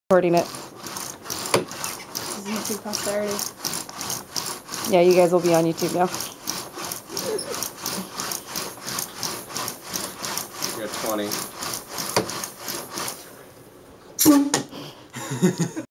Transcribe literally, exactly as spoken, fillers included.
Recording it. This is YouTube posterity. Yeah, you guys will be on YouTube now. You're twenty.